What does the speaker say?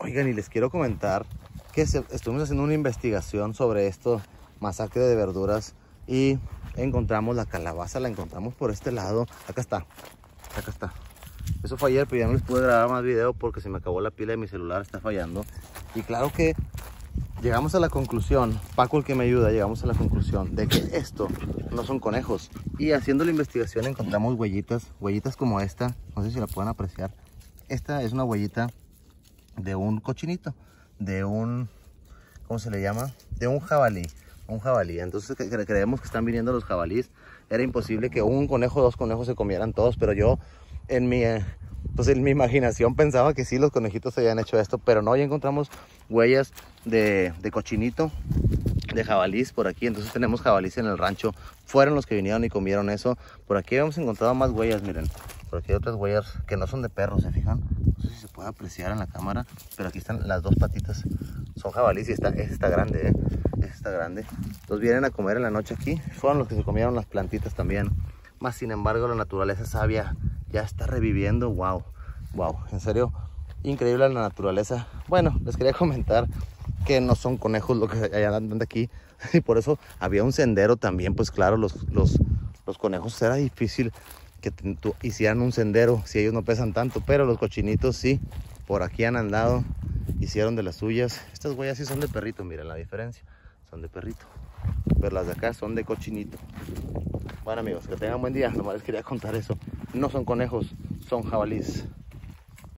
Oigan, y les quiero comentar que estuvimos haciendo una investigación sobre esto, masacre de verduras, y encontramos la calabaza, la encontramos por este lado. Acá está, acá está. Eso fue ayer, pero ya no les pude grabar más video porque se me acabó la pila de mi celular, está fallando. Y claro que llegamos a la conclusión, Paco el que me ayuda, llegamos a la conclusión de que esto no son conejos. Y haciendo la investigación encontramos huellitas como esta, no sé si la pueden apreciar. Esta es una huellita de un cochinito, de un, ¿cómo se le llama? De un jabalí. Entonces creemos que están viniendo los jabalíes. Era imposible que un conejo, dos conejos se comieran todos, pero yo en mi imaginación pensaba que sí, los conejitos habían hecho esto, pero no. Ya encontramos huellas de cochinito, de jabalís por aquí. Entonces tenemos jabalís en el rancho. Fueron los que vinieron y comieron eso. Por aquí hemos encontrado más huellas, miren. Por aquí hay otras huellas que no son de perros, ¿se fijan? No sé si se puede apreciar en la cámara, pero aquí están las dos patitas. Son jabalís y esta está grande, está grande. Los vienen a comer en la noche aquí. Fueron los que se comieron las plantitas también. Más sin embargo, la naturaleza sabia ya está reviviendo. Wow, en serio, increíble la naturaleza. Bueno, les quería comentar que no son conejos lo que andan de aquí. Y por eso había un sendero también. Pues claro, los conejos era difícil que hicieran un sendero si ellos no pesan tanto, pero los cochinitos sí, por aquí han andado, hicieron de las suyas. Estas huellas sí son de perrito, miren la diferencia, son de perrito, pero las de acá son de cochinito. Bueno amigos, que tengan buen día, nomás les quería contar eso. No son conejos, son jabalíes.